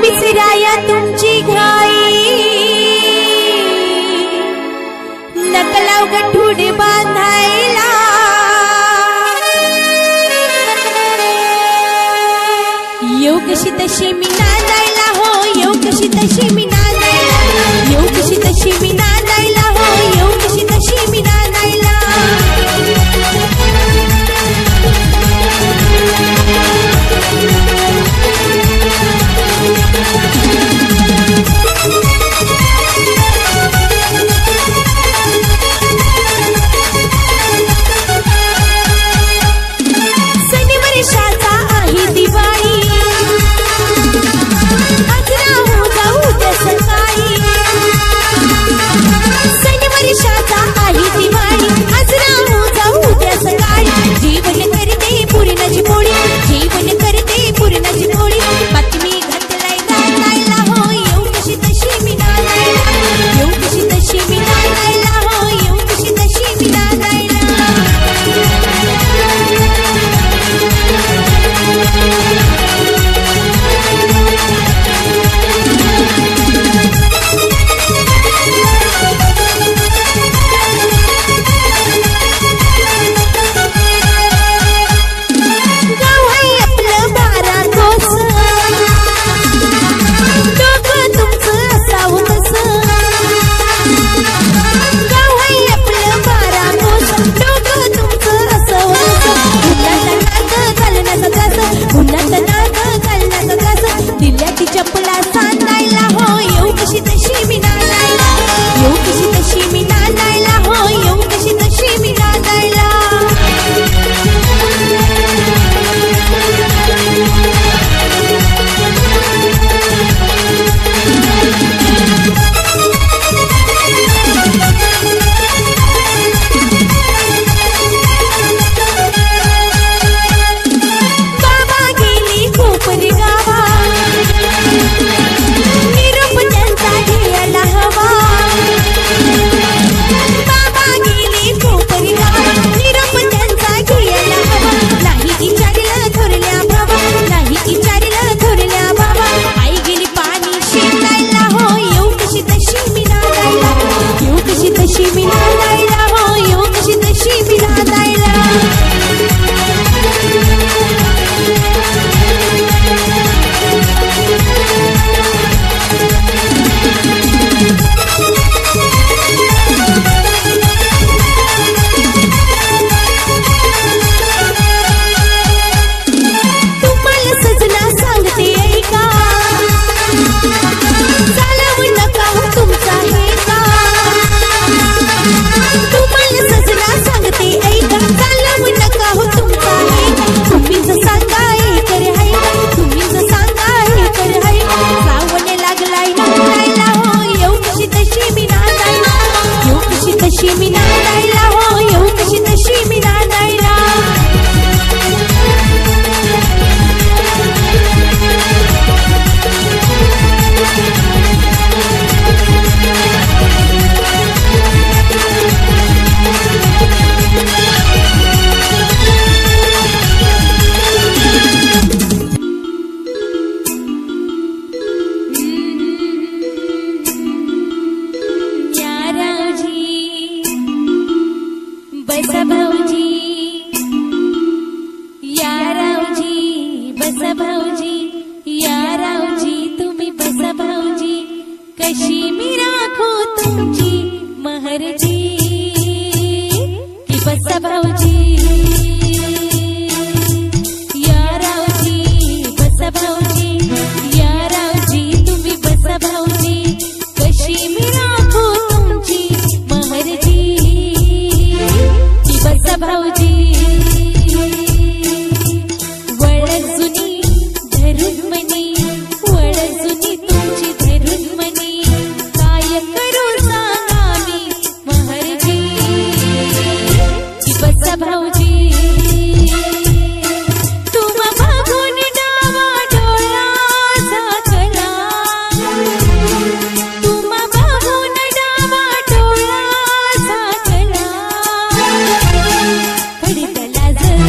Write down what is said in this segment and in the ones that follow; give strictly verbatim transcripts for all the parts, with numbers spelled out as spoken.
विसराया तुमची घाई नकलाव गठूड बांधायला येऊ कशी तशी मी नांदायला हो येऊ कशी तशी मी नांदायला येऊ कशी तशी मी नांदायला हो येऊ कशी तशी मी नांदायला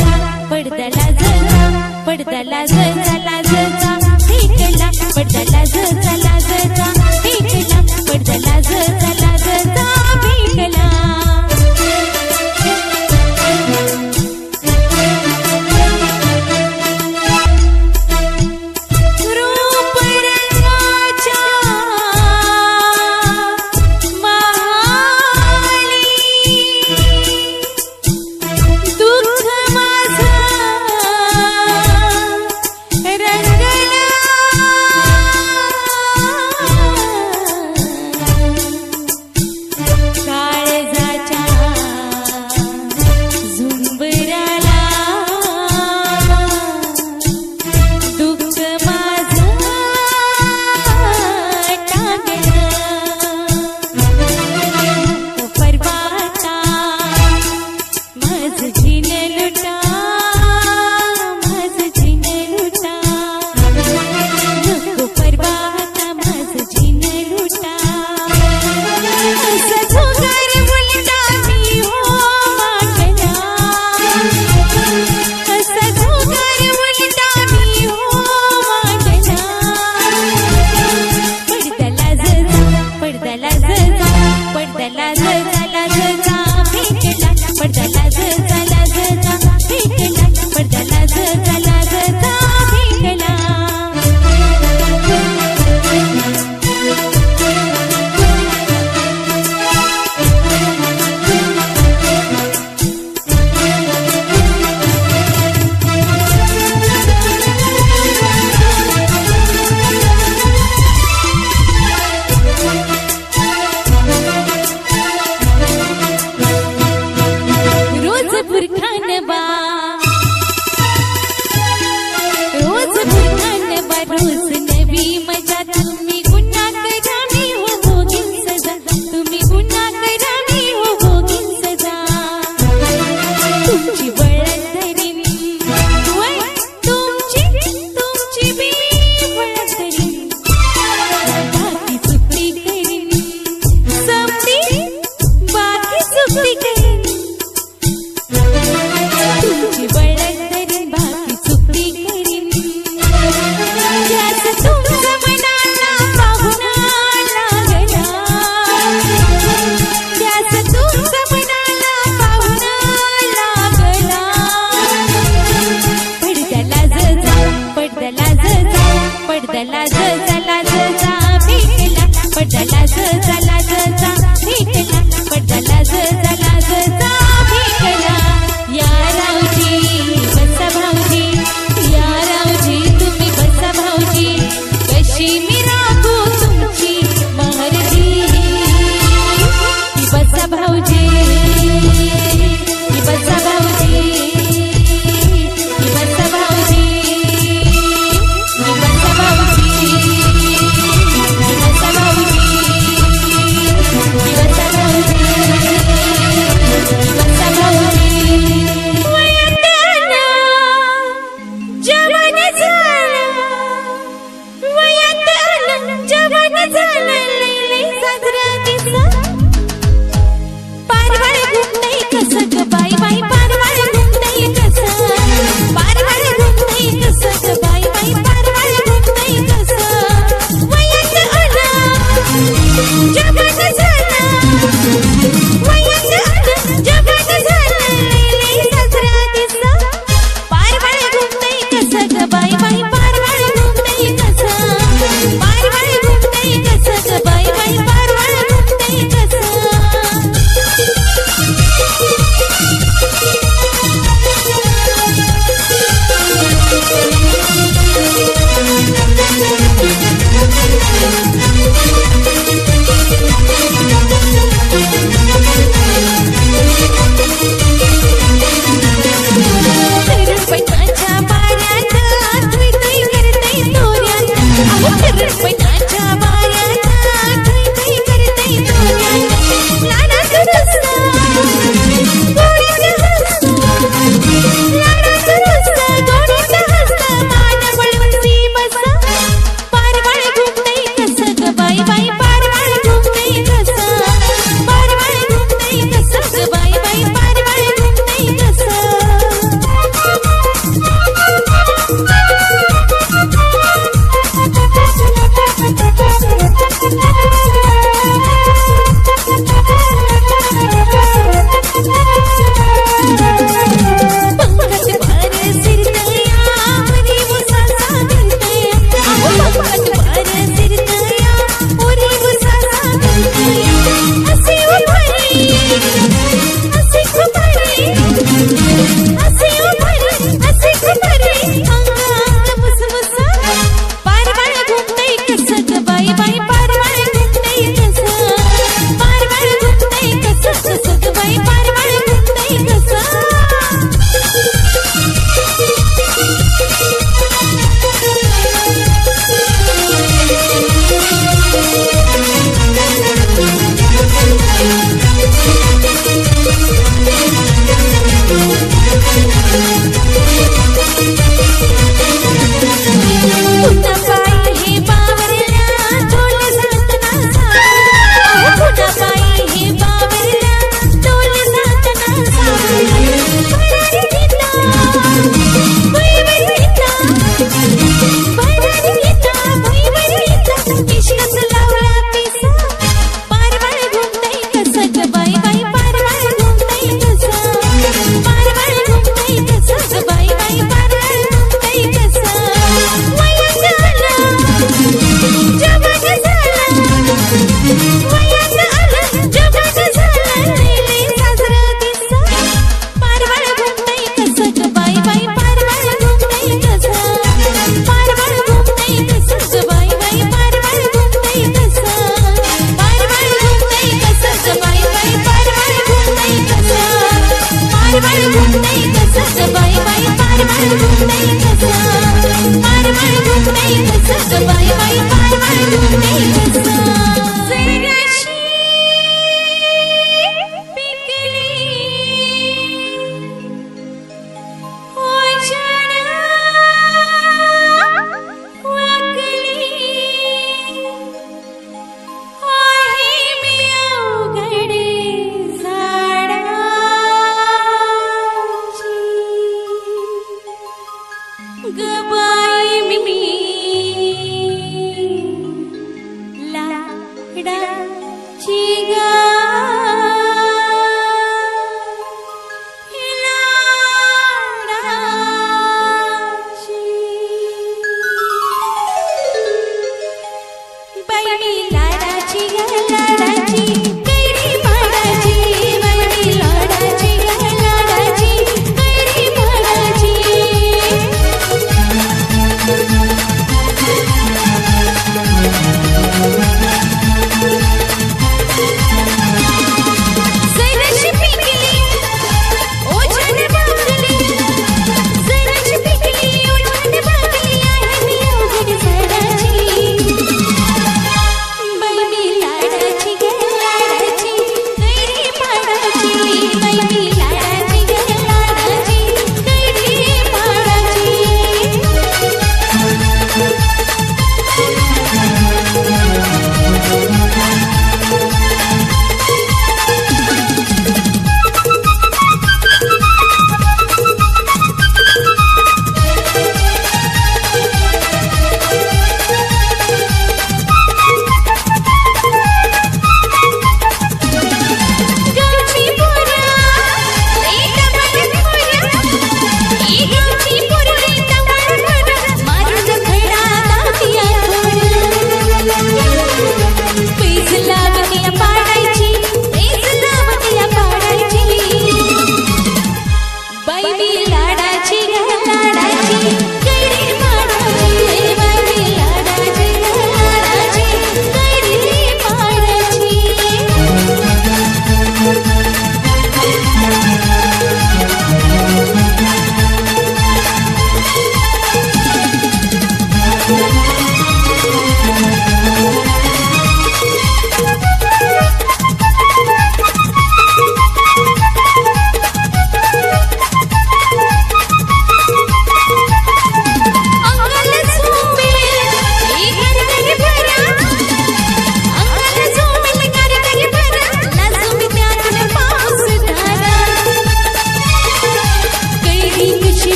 पडद्याला जळला पडद्याला जळला जळला फेकला पडद्याला पडला ज झाला ज जा भेटला पडला ज झाला ज जा भेटला पडला ज झाला ज जा भेटला या रावजी बसा भाऊजी या रावजी तुम्ही बसा भाऊजी कशी मी राखू तुमची महरजी बसा भाऊजी बसा भाऊजी बसा भाऊजी बसा भाऊजी बसा भाऊजी बसा भाऊजी बसा भाऊजी वयात आला जवान झाला वयात आला जवान झाला लई साजरा दिसा पारवाळ घुमतय कसं ग बाई बाई पारवाळ घुमतय कसं पारवाळ घुमतय कसं ग बाई बाई पारवाळ घुमतय कसं वयात आला जवान झाला वयात आला जवान झाला लई साजरा दिसा पारवाळ घुमतय कसं ग बाई बाई पारवाळ घुमतय कसं पारवाळ घुमतय कसं ग बाई बाई पारवाळ घुमतय कसं पैनाच्या बाऱ्यात थुई थुई करतय तोऱ्यात अहो पैनाच्या बाऱ्यात थुई थुई करतय तोऱ्यात लाडात रस्ता गोडीत हसता लाडात रस्ता गोडीत हसता मान वळवून बसा पारवाळ घुमतय कसं ग बाई बाई पारवाळ घुमतय कसं पारवाळ घुमतय कसं ग बाई बाई पारवाळ घुमतय कसं पंकज पार सिरतया उरी उसासा गंतया अहो पंकज पार सिरतया उरी उसासा गंतया असे उभारी असे खुबारी असे उभारी असे खुबारी अंगात मुसमुसा पारवाळ घुमतय कसं ग बाई बाई पारवाळ घुमतय कसं पारवाळ घुमतय कसं कसं ग बाई पारवाळ घुमतय कसं पुन्हा पायी हे बावरल्या ढोल जातना सावरल्या पुन्हा पायी हे बावरल्या ढोल जातना सावरल्या भरारी गीता भैवर गीता भरारी गीता भैवर गीता इश्कच लावला पिसा पारवाळ घुमतय कसं ग बाई बाई पारवाळ घुमतय कसं पारवाळ घुमतय कसं ग बाई बाई पारवाळ घुमतय कसं वयात आला जवान झाला वयात आला जवान झाला लई साजरा दिसा पारवाळ घुमतय कसं ग बाई बाई पारवाळ घुमतय कसं पारवाळ घुमतय कसं ग बाई बाई पारवाळ घुमतय कसं पारवाळ घुमतय कसं ग बाई बाई पारवाळ घुमतय कसं पारवाळ घुमतय कसं ग बाई बाई पारवाळ घुमतय कसं पारवाळ घुमतय कसं ग बाई बाई पारवाळ घुमतय कसं जराशी पिकली ओझाना वाकली आहे मी अवघडे झाडाची ग बाई मी लाडाची गा लाडाची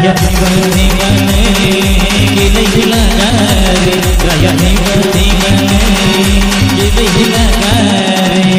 राया निवने गने गिले हिलागारे राया निवने गने गिले हिलागारे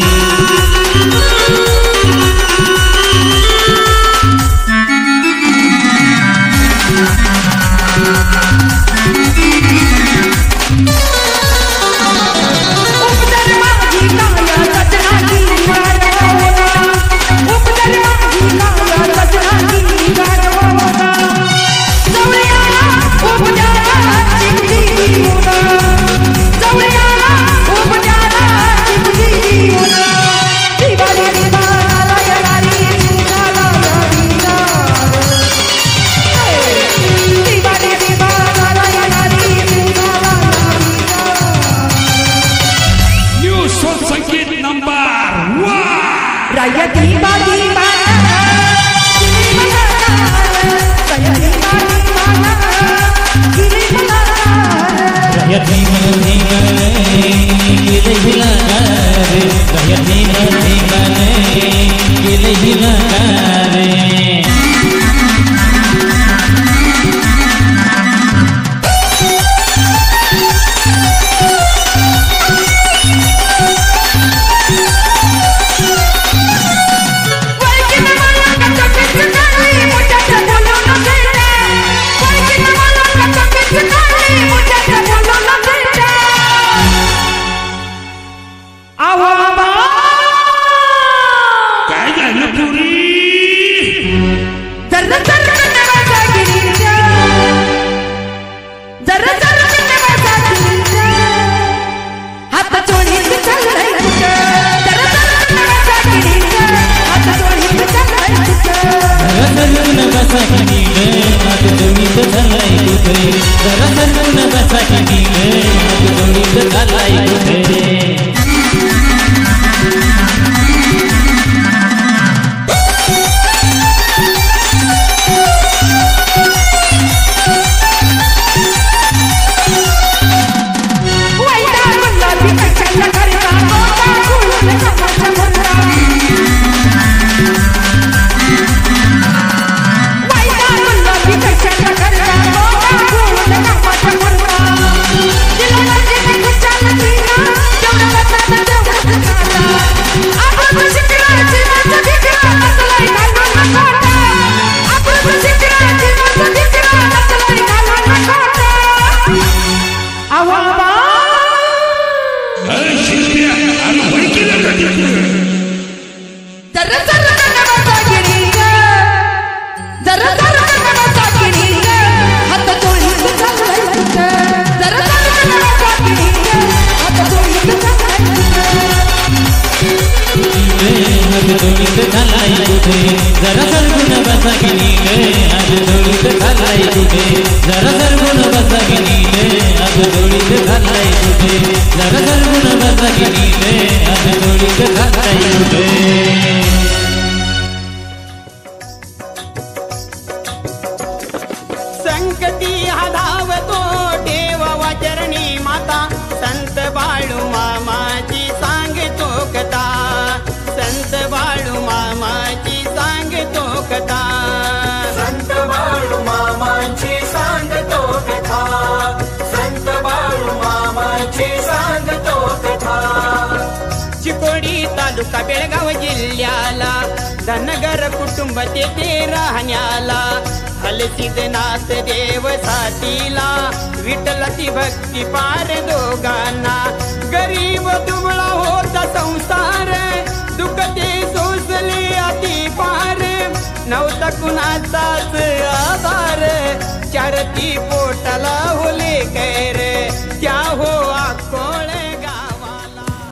तालुका बेळगाव जिल्ह्याला धनगर कुटुंब तेथे राहण्याला हलसिद्धनाथ देव साथीला विठ्ठलाची भक्ती पार दोघांना गरीब दुबळा होता संसार दुःख ते सोसले अति पार नव्हता कुणाचाच आधार चारती पोटाला होले कैर